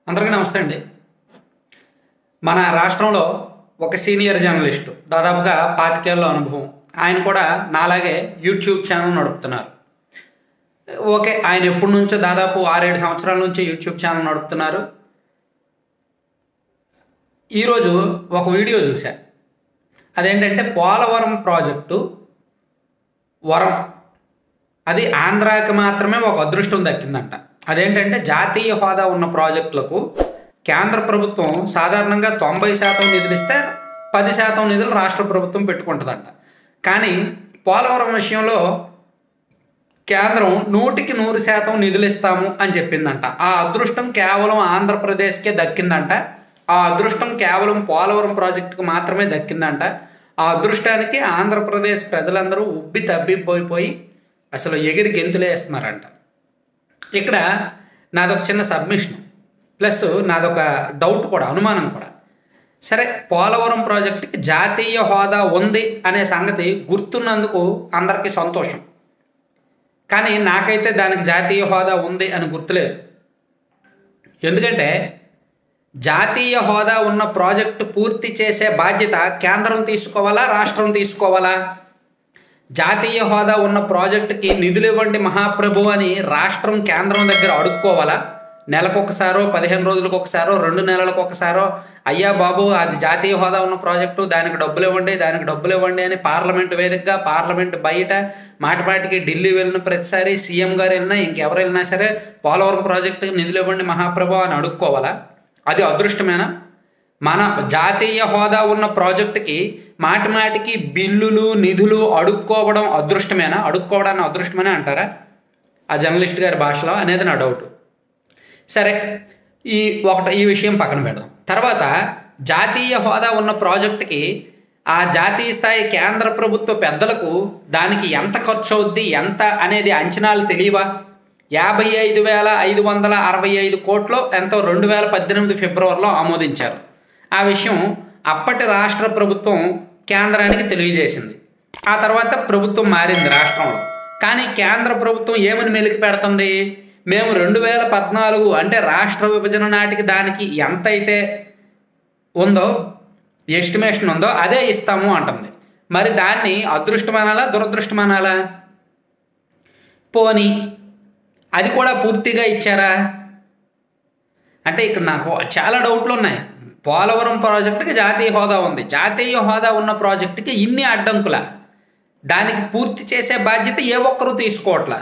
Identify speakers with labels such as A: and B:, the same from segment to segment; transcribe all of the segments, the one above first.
A: అందరికీ నమస్తే అండి. మన రాష్ట్రంలో ఒక సీనియర్ జర్నలిస్టు దాదాపుగా 25 ఏళ్ల అనుభవం. ఆయన కూడా నాలాగే యూట్యూబ్ ఛానల్ నడుపుతున్నారు. ఓకే, ఆయన ఎప్పటి నుంచో దాదాపు 6-7 సంవత్సరాల నుంచి యూట్యూబ్ ఛానల్ నడుపుతున్నారు. ఈరోజు ఒక వీడియో చూశా. అదేంటంటే పోలవరం ప్రాజెక్టు వరం అది ఆంధ్రాకి మాత్రమే ఒక అదృష్టం దక్కిందంట. అదేంటంటే జాతీయ హోదా ఉన్న ప్రాజెక్టులకు కేంద్ర ప్రభుత్వం సాధారణంగా 90% నిధులు ఇస్తే 10% నిధులు రాష్ట్ర ప్రభుత్వం పెట్టుకుంటుందంట. కానీ పోలవరం విషయంలో కేంద్రం 100% నిధులు ఇస్తాము అని చెప్పిందంట. ఆ అదృష్టం కేవలం ఆంధ్రప్రదేశ్కే దక్కిందంట. ఆ అదృష్టం కేవలం పోలవరం ప్రాజెక్టుకు మాత్రమే దక్కిందంట. ఆ అదృష్టానికి ఆంధ్రప్రదేశ్ ప్రజలందరూ ఉబ్బి తబ్బిపోయిపోయి అసలు ఎగిరి గెంతులేస్తున్నారంట. ఇక్కడ నాదొక చిన్న సబ్మిషన్ ప్లస్ నాదొక డౌట్ కూడా, అనుమానం కూడా. సరే, పోలవరం ప్రాజెక్టుకి జాతీయ హోదా ఉంది అనే సంగతి గుర్తున్నందుకు అందరికీ సంతోషం. కానీ నాకైతే దానికి జాతీయ హోదా ఉంది అని గుర్తులేదు. ఎందుకంటే జాతీయ హోదా ఉన్న ప్రాజెక్టు పూర్తి చేసే బాధ్యత కేంద్రం తీసుకోవాలా, రాష్ట్రం తీసుకోవాలా? జాతీయ హోదా ఉన్న ప్రాజెక్టుకి నిధులు ఇవ్వండి మహాప్రభు అని రాష్ట్రం కేంద్రం దగ్గర అడుక్కోవాలా? నెలకొకసారో, 15 రోజులకు ఒకసారో, 2 నెలలకు ఒకసారో, అయ్యా బాబు అది జాతీయ హోదా ఉన్న ప్రాజెక్టు, దానికి డబ్బులు ఇవ్వండి అని పార్లమెంట్ వేదికగా, పార్లమెంట్ బయట మాటిమాటికి ఢిల్లీ వెళ్ళిన ప్రతిసారి సీఎం గారు వెళ్ళినా ఇంకెవరు వెళ్ళినా సరే పోలవరం ప్రాజెక్టుకి నిధులు ఇవ్వండి మహాప్రభు అని అడుక్కోవాలా? అది అదృష్టమేనా? మన జాతీయ హోదా ఉన్న ప్రాజెక్టుకి మాటిమాటికి బిల్లులు, నిధులు అడుక్కోవడం అదృష్టమేనా? అడుక్కోవడాన్ని అదృష్టమేనా అంటారా ఆ జర్నలిస్ట్ గారి భాషలో అనేది నా డౌట్. సరే, ఈ విషయం పక్కన పెడదాం. తర్వాత జాతీయ హోదా ఉన్న ప్రాజెక్టుకి ఆ జాతీయ స్థాయి కేంద్ర ప్రభుత్వ పెద్దలకు దానికి ఎంత ఖర్చు అవుద్ది, ఎంత అనేది అంచనాలు తెలియవా? 55,565 కోట్లు ఎంతో 2018 ఫిబ్రవరిలో ఆమోదించారు. ఆ విషయం అప్పటి రాష్ట్ర ప్రభుత్వం కేంద్రానికి తెలియజేసింది. ఆ తర్వాత ప్రభుత్వం మారింది రాష్ట్రంలో. కానీ కేంద్ర ప్రభుత్వం ఏమని మెలికి పెడుతుంది? మేము 2014 అంటే రాష్ట్ర విభజన నాటికి దానికి ఎంత అయితే ఉందో, ఎస్టిమేషన్ ఉందో అదే ఇస్తాము అంటుంది. మరి దాన్ని అదృష్టం అనాలా, దురదృష్టం అనాలా? పోనీ అది కూడా పూర్తిగా ఇచ్చారా అంటే ఇక్కడ నాకు చాలా డౌట్లు ఉన్నాయి. పోలవరం ప్రాజెక్టుకి జాతీయ హోదా ఉంది. జాతీయ హోదా ఉన్న ప్రాజెక్టుకి ఇన్ని అడ్డంకుల, దానికి పూర్తి చేసే బాధ్యత ఏ ఒక్కరూ తీసుకోవట్లా.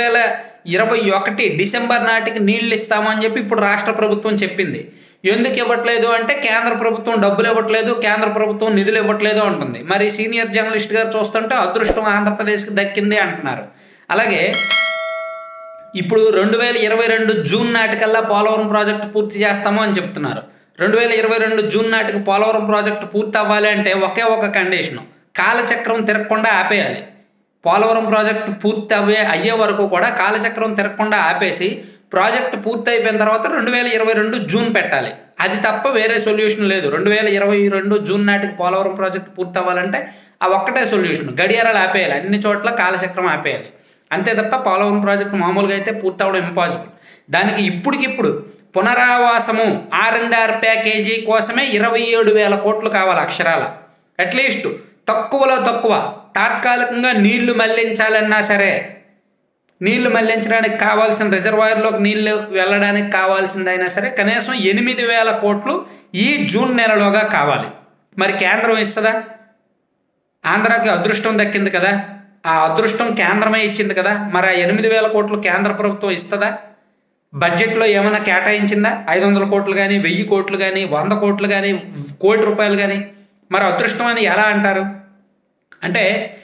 A: 2021 డిసెంబర్ నాటికి నీళ్లు ఇస్తామని చెప్పి ఇప్పుడు రాష్ట్ర ప్రభుత్వం చెప్పింది. ఎందుకు ఇవ్వట్లేదు అంటే కేంద్ర ప్రభుత్వం డబ్బులు ఇవ్వట్లేదు, కేంద్ర ప్రభుత్వం నిధులు ఇవ్వట్లేదు అంటుంది. మరి సీనియర్ జర్నలిస్ట్ గారు చూస్తుంటే అదృష్టం ఆంధ్రప్రదేశ్కి దక్కింది అంటున్నారు. అలాగే ఇప్పుడు 2022 జూన్ నాటికల్లా పోలవరం ప్రాజెక్టు పూర్తి చేస్తాము అని చెప్తున్నారు. 2022 జూన్ నాటికి పోలవరం ప్రాజెక్టు పూర్తి అవ్వాలి అంటే ఒకే ఒక కండిషను, కాలచక్రం తిరగకుండా ఆపేయాలి. పోలవరం ప్రాజెక్టు పూర్తి అయ్యే వరకు కూడా కాలచక్రం తిరగకుండా ఆపేసి ప్రాజెక్టు పూర్తి అయిపోయిన తర్వాత 2022 జూన్ పెట్టాలి. అది తప్ప వేరే సొల్యూషన్ లేదు. 2022 జూన్ నాటికి పోలవరం ప్రాజెక్టు పూర్తి అవ్వాలంటే ఆ ఒక్కటే సొల్యూషన్, గడియారాలు ఆపేయాలి, అన్ని చోట్ల కాలచక్రం ఆపేయాలి. అంతే తప్ప పోలవరం ప్రాజెక్టు మామూలుగా అయితే పూర్తి అవ్వడం ఇంపాసిబుల్. దానికి ఇప్పటికిప్పుడు పునరావాసము R&R ప్యాకేజీ కోసమే 27,000 కోట్లు కావాలి అక్షరాల. అట్లీస్ట్ తక్కువలో తక్కువ తాత్కాలికంగా నీళ్లు మళ్లించాలన్నా సరే, నీళ్లు మళ్లించడానికి కావాల్సిన రిజర్వాయర్లోకి నీళ్లు వెళ్ళడానికి కావాల్సిందైనా సరే కనీసం 8,000 కోట్లు ఈ జూన్ నెలలోగా కావాలి. మరి కేంద్రం ఇస్తుందా? ఆంధ్రాకి అదృష్టం దక్కింది కదా, ఆ అదృష్టం కేంద్రమే ఇచ్చింది కదా. మరి ఆ 8,000 కోట్లు కేంద్ర ప్రభుత్వం ఇస్తుందా? బడ్జెట్లో ఏమైనా కేటాయించిందా? 500 కోట్లు కానీ, 1000 కోట్లు కానీ, 100 కోట్లు కానీ, కోటి రూపాయలు కానీ. మరి అదృష్టం అని ఎలా అంటారు? అంటే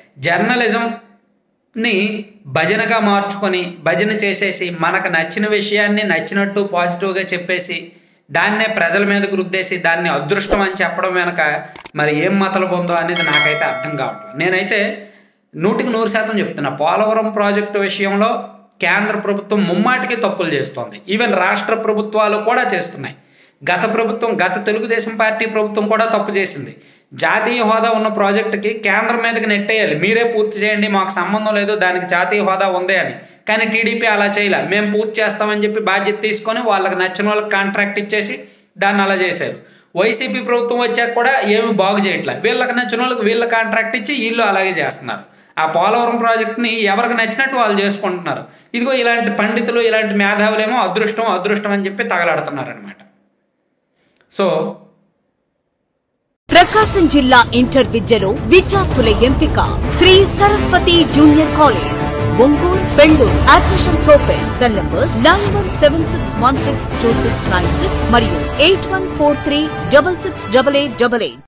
A: జర్నలిజంని భజనగా మార్చుకొని భజన చేసేసి మనకు నచ్చిన విషయాన్ని నచ్చినట్టు పాజిటివ్గా చెప్పేసి దాన్నే ప్రజల మీదకు రుద్దేసి దాన్ని అదృష్టం అని చెప్పడం వెనక మరి ఏం మతలబు ఉందో అనేది నాకైతే అర్థం కావట్లేదు. నేనైతే 100% చెప్తున్నా, పోలవరం ప్రాజెక్టు విషయంలో కేంద్ర ప్రభుత్వం ముమ్మాటికి తప్పులు చేస్తోంది. ఈవెన్ రాష్ట్ర ప్రభుత్వాలు కూడా చేస్తున్నాయి. గత తెలుగుదేశం పార్టీ ప్రభుత్వం కూడా తప్పు చేసింది. జాతీయ హోదా ఉన్న ప్రాజెక్టుకి కేంద్రం మీదకి నెట్టేయాలి, మీరే పూర్తి చేయండి, మాకు సంబంధం లేదు, దానికి జాతీయ హోదా ఉంది అని. కానీ టీడీపీ అలా చేయలే. మేము పూర్తి చేస్తామని చెప్పి బాధ్యత తీసుకొని వాళ్ళకి నచ్చిన వాళ్ళకి కాంట్రాక్ట్ ఇచ్చేసి దాన్ని అలా చేశారు. వైసీపీ ప్రభుత్వం వచ్చాక కూడా ఏమి బాగు చేయట్లే. వీళ్ళకి నచ్చిన వాళ్ళకి వీళ్ళ కాంట్రాక్ట్ ఇచ్చి వీళ్ళు అలాగే చేస్తున్నారు. ఆ పోలవరం ప్రాజెక్టుని ఎవరికి నచ్చినట్టు వాళ్ళు చేసుకుంటున్నారు. ఇదిగో ఇలాంటి పండితులు, ఇలాంటి మేధావులేమో అదృష్టం అదృష్టం అని చెప్పి తగలాడుతున్నారు అనమాట. సో
B: ప్రకాశం జిల్లా ఇంటర్ విద్యలో విద్యార్థుల ఎంపిక Shri Saraswati junior college, Ongole, Bengaluru. Admissions open. Cell numbers 9176162696 మరియు 8143668888.